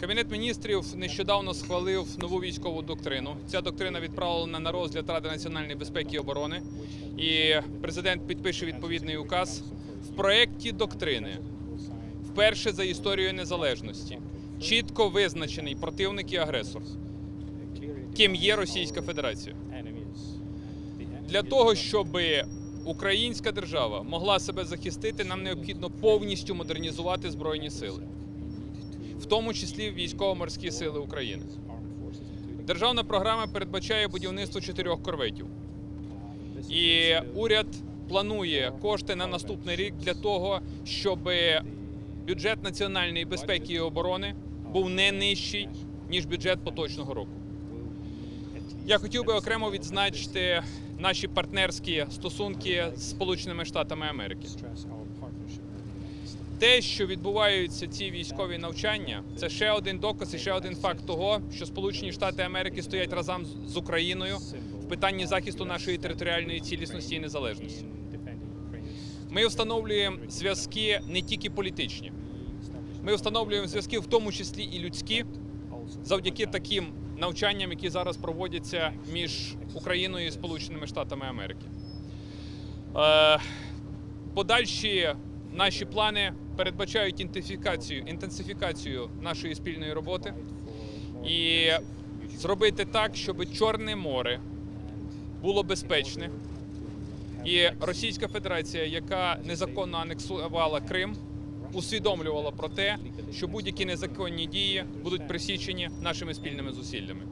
Кабінет міністрів нещодавно схвалив нову військову доктрину. Ця доктрина відправлена на розгляд Ради національної безпеки і оборони. І президент підпише відповідний указ. В проєкті доктрини вперше за історію незалежності чітко визначений противник і агресор, ким є Російська Федерація. Для того, щоб українська держава могла себе захистити, нам необхідно повністю модернізувати Збройні сили, в тому числі Військово-морські сили України. Державна програма передбачає будівництво 4 корветів. І уряд планує кошти на наступний рік для того, щоб бюджет національної безпеки і оборони був не нижчий, ніж бюджет поточного року. Я хотів би окремо відзначити наші партнерські стосунки з Сполученими Штатами Америки. Те, що відбуваються ці військові навчання, це ще один доказ і ще один факт того, що Сполучені Штати Америки стоять разом з Україною в питанні захисту нашої територіальної цілісності і незалежності. Ми встановлюємо зв'язки не тільки політичні. Ми встановлюємо зв'язки в тому числі і людські, завдяки таким навчанням, які зараз проводяться між Україною і Сполученими Штатами Америки. Подальші наші плани передбачають інтенсифікацію нашої спільної роботи і зробити так, щоб Чорне море було безпечне. І Російська Федерація, яка незаконно анексувала Крим, усвідомлювала про те, що будь-які незаконні дії будуть пресічені нашими спільними зусиллями.